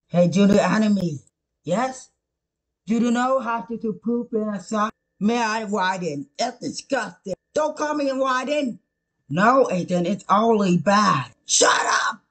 Hey, do the enemies. Yes? Do you know how to poop in a sock? May I widen? That's disgusting. Don't call me widen. No, Ethan, it's only bad. Shut up!